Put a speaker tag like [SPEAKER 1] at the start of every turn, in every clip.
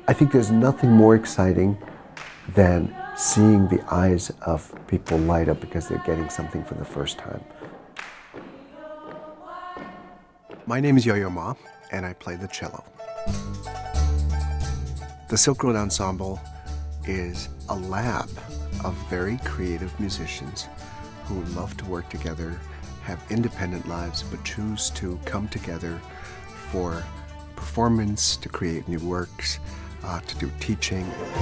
[SPEAKER 1] I think there's nothing more exciting than seeing the eyes of people light up because they're getting something for the first time. My name is Yo-Yo Ma, and I play the cello. The Silk Road Ensemble is a lab of very creative musicians who love to work together, have independent lives, but choose to come together for performance, to create new works, to do teaching.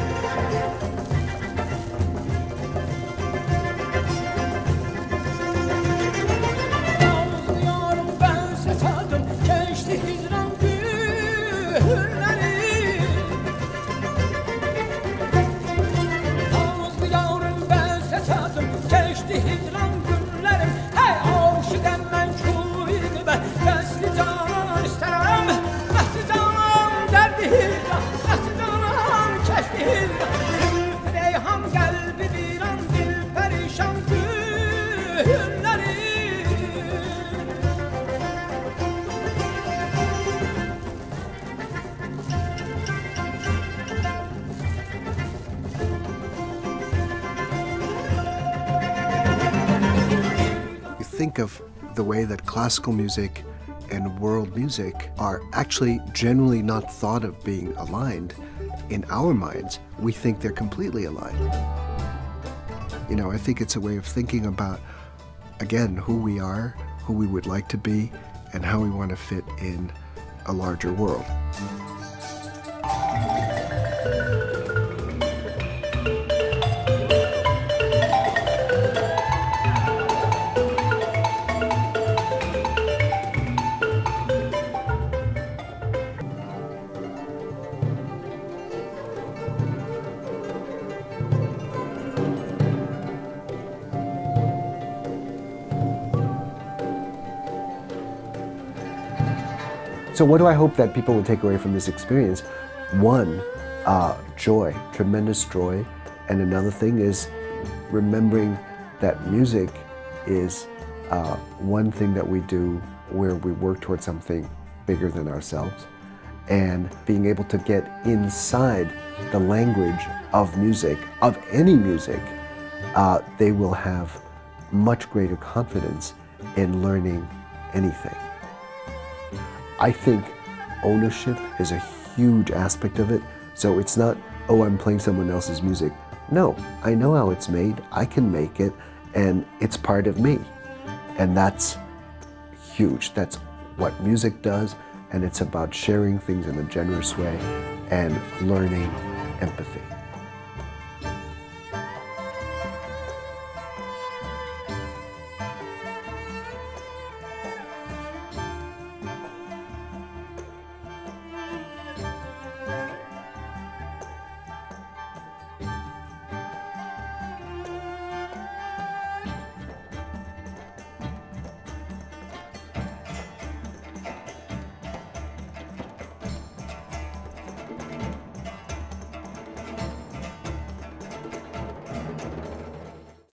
[SPEAKER 1] Think of the way that classical music and world music are actually generally not thought of being aligned. In our minds, we think they're completely aligned. You know, I think it's a way of thinking about, again, who we are, who we would like to be, and how we want to fit in a larger world. So what do I hope that people will take away from this experience? One, joy, tremendous joy. And another thing is remembering that music is one thing that we do where we work towards something bigger than ourselves. And being able to get inside the language of music, of any music, they will have much greater confidence in learning anything. I think ownership is a huge aspect of it. So it's not, oh, I'm playing someone else's music. No, I know how it's made, I can make it, and it's part of me. And that's huge. That's what music does, and it's about sharing things in a generous way and learning empathy.